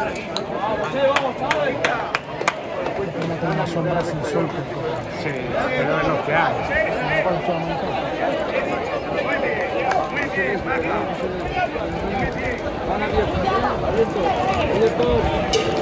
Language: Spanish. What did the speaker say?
Una sombra sin sol. Sí, pero es lo que hay. Van abierto, abierto.